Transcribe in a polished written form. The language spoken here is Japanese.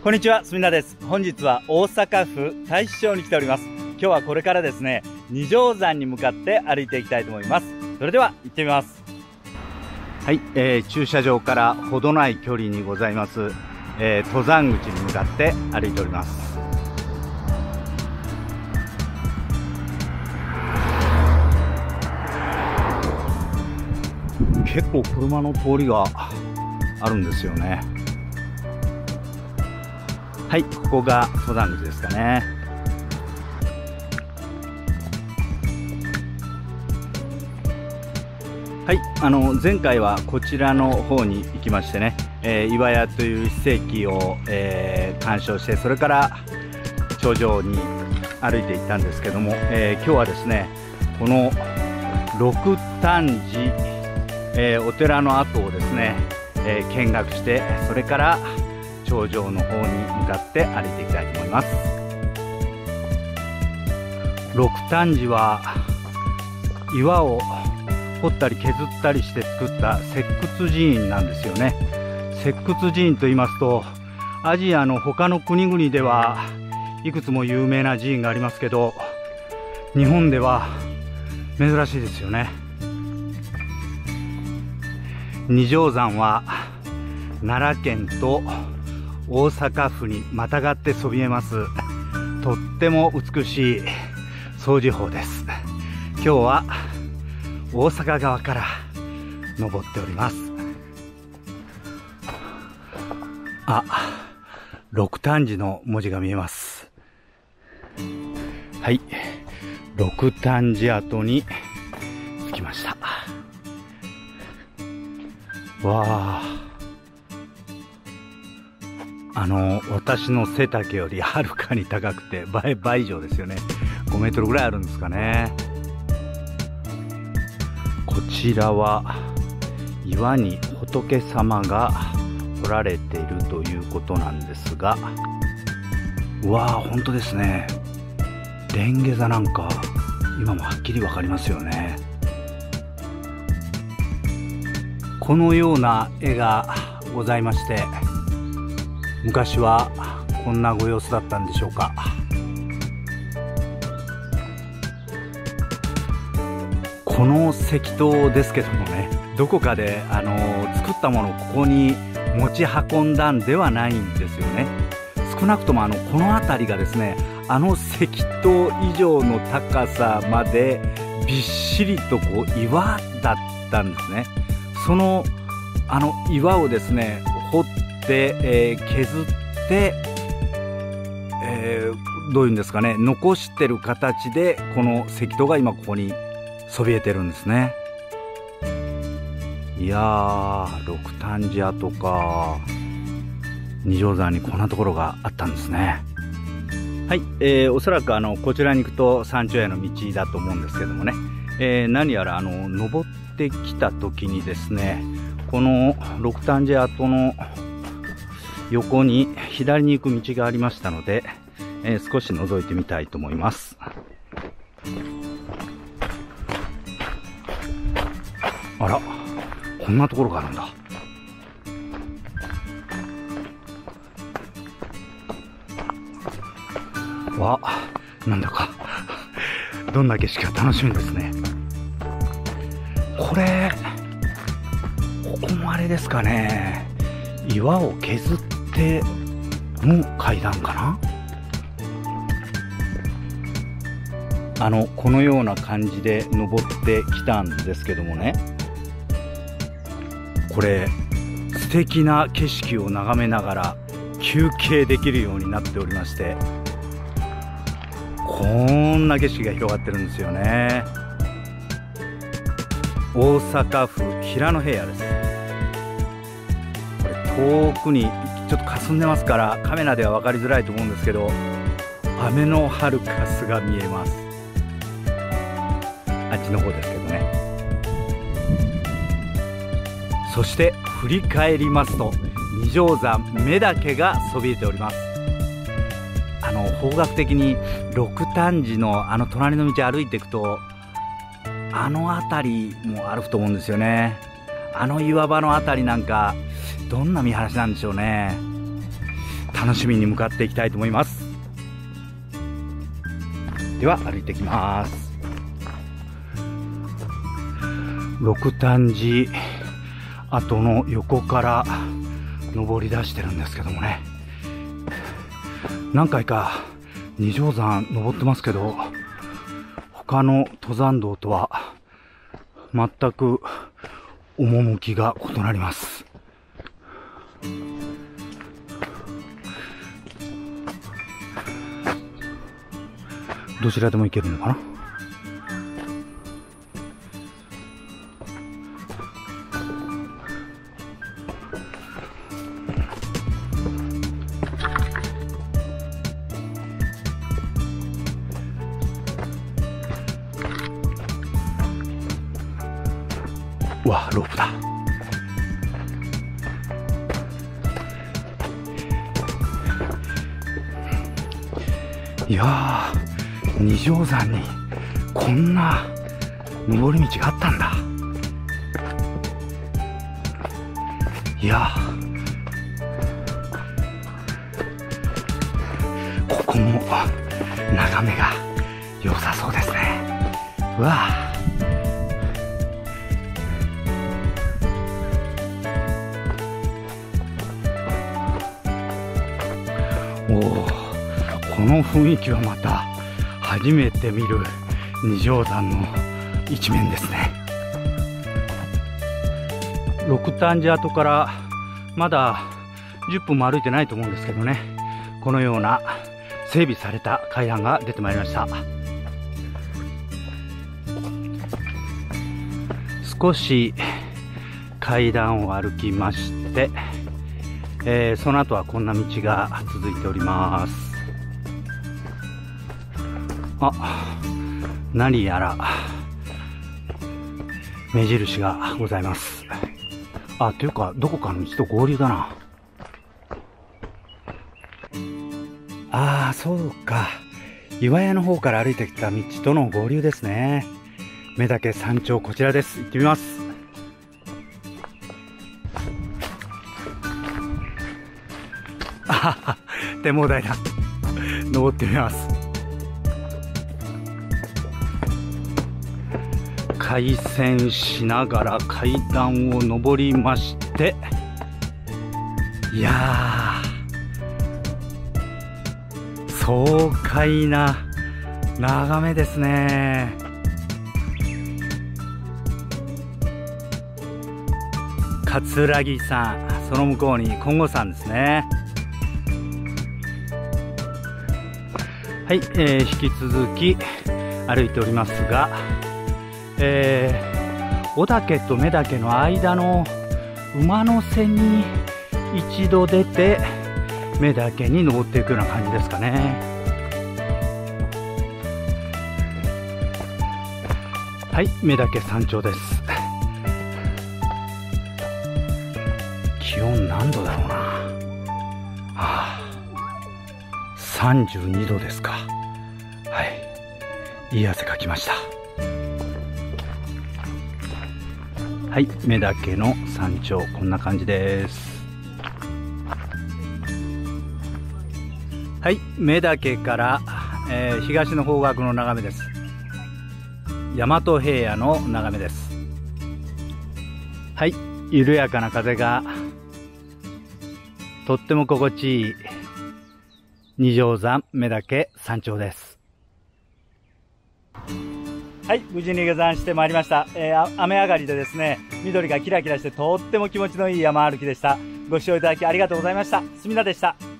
こんにちは、すみなです。本日は大阪府太子町に来ております。今日はこれからですね、二条山に向かって歩いていきたいと思います。それでは行ってみます。はい、駐車場から程ない距離にございます、登山口に向かって歩いております。結構車の通りがあるんですよね。はい、ここが登山口ですかね。はい、前回はこちらの方に行きましてね、岩屋という史跡を、鑑賞して、それから頂上に歩いていったんですけども、今日はですね、この六丹寺、お寺の跡をですね、見学して、それから頂上の方に向かって歩いていきたいと思います。六丹寺は岩を掘ったり削ったりして作った石窟寺院なんですよね。石窟寺院と言いますと、アジアの他の国々ではいくつも有名な寺院がありますけど、日本では珍しいですよね。二条山は奈良県と大阪府にまたがってそびえますとっても美しい掃除法です。今日は大阪側から登っております。あ、六丹寺の文字が見えます。はい、六丹寺跡に着きました。わあ、私の背丈よりはるかに高くて倍以上ですよね。5メートルぐらいあるんですかね。こちらは岩に仏様が彫られているということなんですが、うわー、本当ですね。レンゲ座なんか今もはっきり分かりますよね。このような絵がございまして、昔はこんなご様子だったんでしょうか。この石塔ですけどもね、どこかで作ったものをここに持ち運んだんではないんですよね。少なくともこの辺りがですね、石塔以上の高さまでびっしりとこう岩だったんですね。その岩をですね掘って、削って、どういうんですかね、残してる形でこの石塔が今ここにそびえてるんですね。いやー、六丹寺跡か。二条山にこんなところがあったんですね。はい、おそらくこちらに行くと山頂への道だと思うんですけどもね、何やら登ってきた時にですね、この六丹寺跡の横に左に行く道がありましたので、少し覗いてみたいと思います。あら、こんなところがあるんだ。わ、なんだかどんな景色か楽しみですね。これ、ここもあれですかね、岩を削っての階段かな。このような感じで登ってきたんですけどもね、これ素敵な景色を眺めながら休憩できるようになっておりまして、こんな景色が広がってるんですよね。大阪府平野平野です。これ遠くにちょっと霞んでますからカメラでは分かりづらいと思うんですけど、アメノハルカスが見えます。あっちの方ですけどね。そして振り返りますと、二条山目岳がそびえております。方角的に六丹寺の隣の道歩いていくと、辺りもあると思うんですよね。岩場の辺りなんかどんな見晴らしなんでしょうね。 楽しみに向かっていきたいと思います。では歩いてきます。六反寺跡の横から登り出してるんですけどもね、何回か二条山登ってますけど、他の登山道とは全く趣が異なります。どちらでも行けるのかな。うわ、ロープだ。いやー、二条山にこんな登り道があったんだ。いやー、ここも眺めが良さそうですね。うわー、おー、この雰囲気はまた初めて見る二条山の一面ですね。六反寺跡からまだ10分も歩いてないと思うんですけどね、このような整備された階段が出てまいりました。少し階段を歩きまして、その後はこんな道が続いております。あ、何やら目印がございます。あ、というかどこかの道と合流だな。ああ、そうか、岩屋の方から歩いてきた道との合流ですね。目岳山頂、こちらです。行ってみます。あはは、展望台だ。登ってみます。回旋しながら階段を登りまして、いやー、爽快な眺めですね。葛城山、その向こうに金剛山ですね。はい、引き続き歩いておりますが、小岳と目岳の間の馬の背に一度出て目岳に登っていくような感じですかね。はい、目岳山頂です。気温何度だろうな。はあ、32度ですか。はい、いい汗かきました。はい、目岳の山頂、こんな感じです。はい、目岳から、東の方角の眺めです。大和平野の眺めです。はい、緩やかな風がとっても心地いい二条山目岳山頂です。はい、無事に下山してまいりました。雨上がりでですね、緑がキラキラしてとっても気持ちのいい山歩きでした。ご視聴いただきありがとうございました。すみなでした。